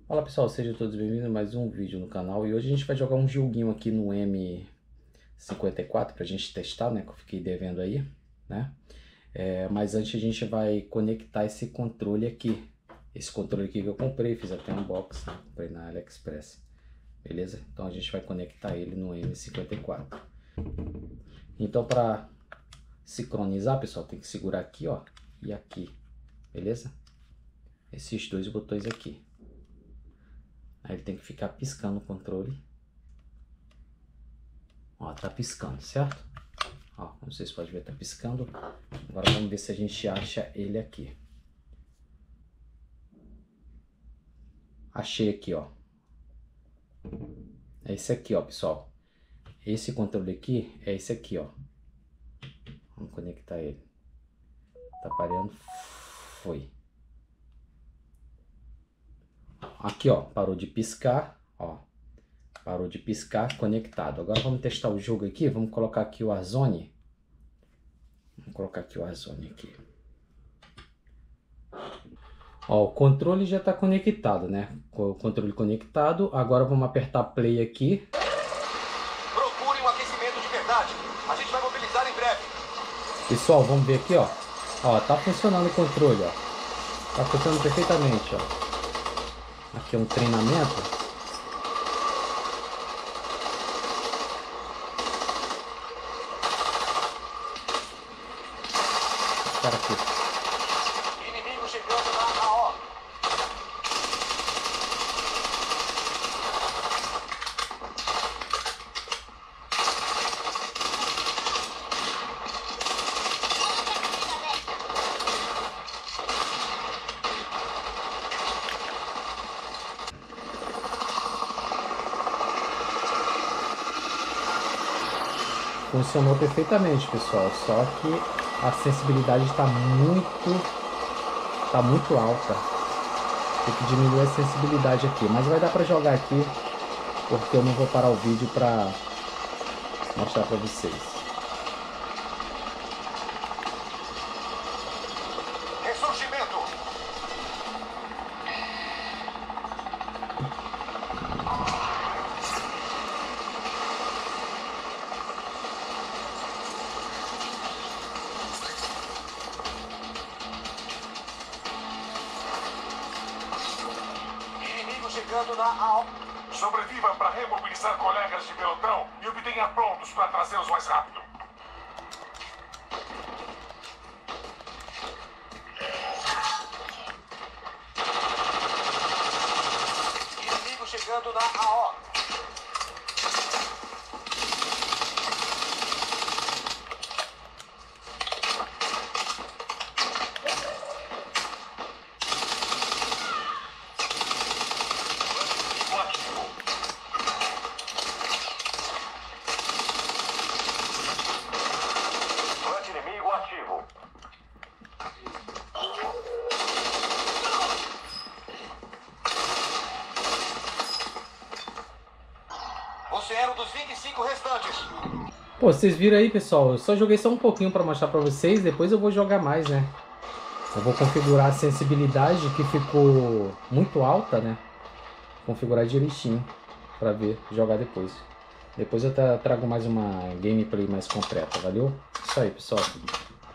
Fala pessoal, sejam todos bem-vindos a mais um vídeo no canal. E hoje a gente vai jogar um joguinho aqui no M54 pra gente testar, né? Que eu fiquei devendo aí, né? Mas antes a gente vai conectar esse controle aqui. Esse controle aqui que eu comprei, fiz até um unboxing, né? Comprei na AliExpress. Beleza? Então a gente vai conectar ele no M54. Então para sincronizar, pessoal, tem que segurar aqui, ó, e aqui. Beleza? Esses dois botões aqui. Aí ele tem que ficar piscando o controle. Ó, tá piscando, certo? Ó, como vocês podem ver, tá piscando. Agora vamos ver se a gente acha ele aqui. Achei aqui, ó. É esse aqui, ó, pessoal. Esse controle aqui é esse aqui, ó. Vamos conectar ele. Tá parando. Foi. Aqui, ó, parou de piscar, ó. Parou de piscar, conectado. Agora vamos testar o jogo aqui. Vamos colocar aqui o Warzone. Vamos colocar aqui o Warzone aqui. Ó, o controle já está conectado, né? Com o controle conectado. Agora vamos apertar play aqui. Procure um aquecimento de verdade. A gente vai mobilizar em breve. Pessoal, vamos ver aqui, ó. Ó, tá funcionando o controle, ó. Tá funcionando perfeitamente, ó. Aqui é um treinamento. Cara aqui. Inimigo chegando na AO. Funcionou perfeitamente, pessoal. Só que a sensibilidade está muito alta. Tem que diminuir a sensibilidade aqui. Mas vai dar para jogar aqui, porque eu não vou parar o vídeo para mostrar para vocês. Ressurgimento. Inimigo chegando na AO. Sobreviva para remobilizar colegas de pelotão e obtenha pontos para trazê-los mais rápido. Inimigo chegando na AO. Plante inimigo ativo. Você era um dos 25 restantes. Pô, vocês viram aí, pessoal? Eu só joguei só um pouquinho para mostrar para vocês. Depois eu vou jogar mais, né? Eu vou configurar a sensibilidade que ficou muito alta, né? Configurar direitinho para ver, jogar depois. Depois eu trago mais uma gameplay mais completa, valeu? Isso aí, pessoal.